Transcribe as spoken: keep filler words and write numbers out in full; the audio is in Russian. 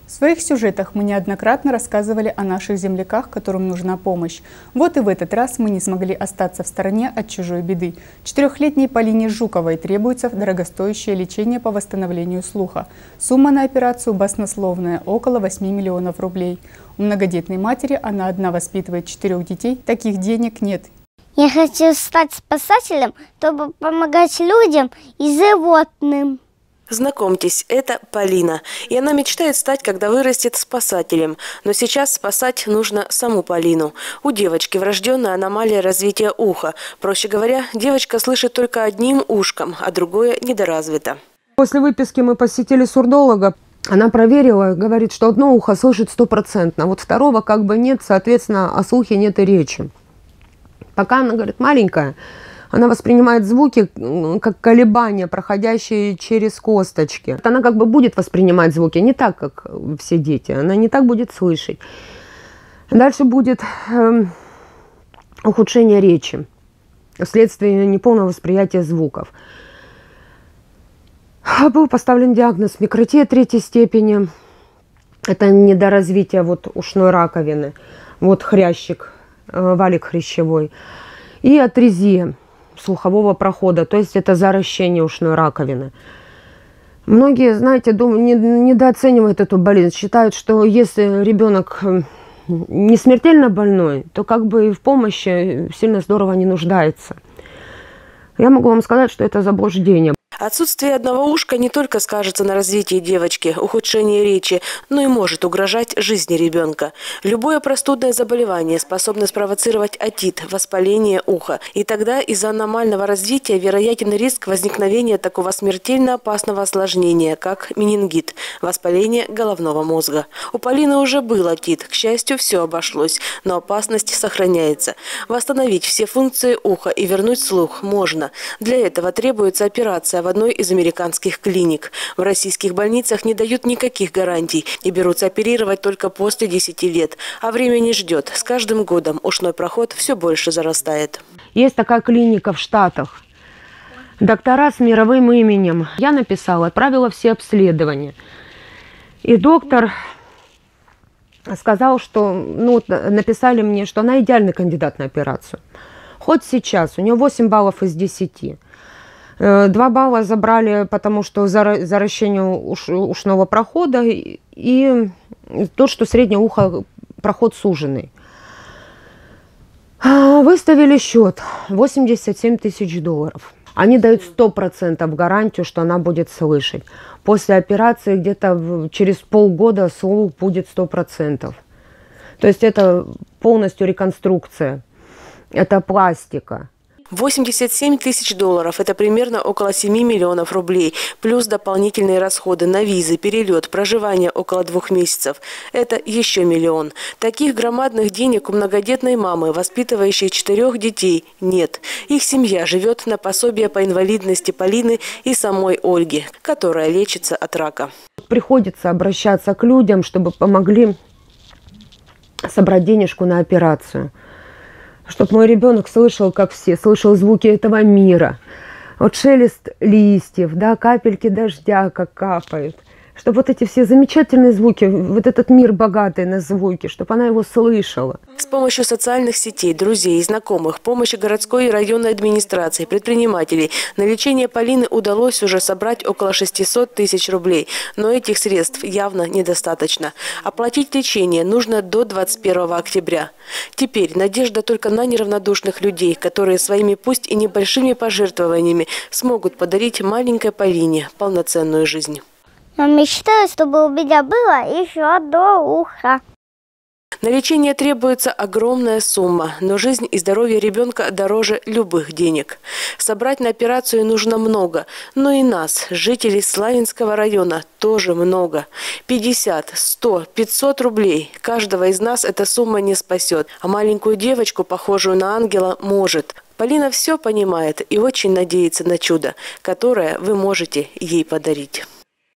В своих сюжетах мы неоднократно рассказывали о наших земляках, которым нужна помощь. Вот и в этот раз мы не смогли остаться в стороне от чужой беды. Четырехлетней Полине Жуковой требуется дорогостоящее лечение по восстановлению слуха. Сумма на операцию баснословная – около восьми миллионов рублей. У многодетной матери, она одна воспитывает четырех детей, таких денег нет. Я хочу стать спасателем, чтобы помогать людям и животным. Знакомьтесь, это Полина. И она мечтает стать, когда вырастет, спасателем. Но сейчас спасать нужно саму Полину. У девочки врожденная аномалия развития уха. Проще говоря, девочка слышит только одним ушком, а другое недоразвито. После выписки мы посетили сурдолога. Она проверила, говорит, что одно ухо слышит стопроцентно, а вот второго как бы нет, соответственно, о слухе нет и речи. Пока она, говорит, маленькая, она воспринимает звуки как колебания, проходящие через косточки. Она как бы будет воспринимать звуки не так, как все дети. Она не так будет слышать. Дальше будет э, ухудшение речи вследствие неполного восприятия звуков. Был поставлен диагноз микротия третьей степени. Это недоразвитие вот ушной раковины. Вот хрящик, э, валик хрящевой. И атрезия слухового прохода, то есть это заращение ушной раковины. Многие, знаете, думаю, не, недооценивают эту болезнь, считают, что если ребенок не смертельно больной, то как бы и в помощи сильно здорово не нуждается. Я могу вам сказать, что это заблуждение. Отсутствие одного ушка не только скажется на развитии девочки, ухудшении речи, но и может угрожать жизни ребенка. Любое простудное заболевание способно спровоцировать отит, воспаление уха. И тогда из-за аномального развития вероятен риск возникновения такого смертельно опасного осложнения, как менингит – воспаление головного мозга. У Полины уже был отит. К счастью, все обошлось, но опасность сохраняется. Восстановить все функции уха и вернуть слух можно. Для этого требуется операция в одной из американских клиник. В российских больницах не дают никаких гарантий и берутся оперировать только после десяти лет. А время не ждет. С каждым годом ушной проход все больше зарастает. Есть такая клиника в Штатах. Доктора с мировым именем. Я написала, отправила все обследования. И доктор сказал, что, ну, написали мне, что она идеальный кандидат на операцию. Хоть сейчас, у нее восемь баллов из десяти. Два балла забрали, потому что заращение уш, ушного прохода и, и то, что среднее ухо, проход суженный. Выставили счет восемьдесят семь тысяч долларов. Они дают сто процентов гарантию, что она будет слышать. После операции где-то через полгода слух будет сто процентов. То есть это полностью реконструкция, это пластика. восемьдесят семь тысяч долларов – это примерно около семи миллионов рублей, плюс дополнительные расходы на визы, перелет, проживание около двух месяцев. Это еще миллион. Таких громадных денег у многодетной мамы, воспитывающей четырех детей, нет. Их семья живет на пособие по инвалидности Полины и самой Ольги, которая лечится от рака. Приходится обращаться к людям, чтобы помогли собрать денежку на операцию. Чтобы мой ребенок слышал, как все, слышал звуки этого мира. Вот шелест листьев, да, капельки дождя, как капают. Чтобы вот эти все замечательные звуки, вот этот мир богатый на звуки, чтобы она его слышала. С помощью социальных сетей, друзей и знакомых, помощи городской и районной администрации, предпринимателей на лечение Полины удалось уже собрать около шестисот тысяч рублей. Но этих средств явно недостаточно. Оплатить лечение нужно до двадцать первого октября. Теперь надежда только на неравнодушных людей, которые своими пусть и небольшими пожертвованиями смогут подарить маленькой Полине полноценную жизнь. Я мечтаю, чтобы у меня было еще одно ухо. На лечение требуется огромная сумма, но жизнь и здоровье ребенка дороже любых денег. Собрать на операцию нужно много, но и нас, жителей Славянского района, тоже много. пятьдесят, сто, пятьсот рублей. Каждого из нас эта сумма не спасет, а маленькую девочку, похожую на ангела, может. Полина все понимает и очень надеется на чудо, которое вы можете ей подарить.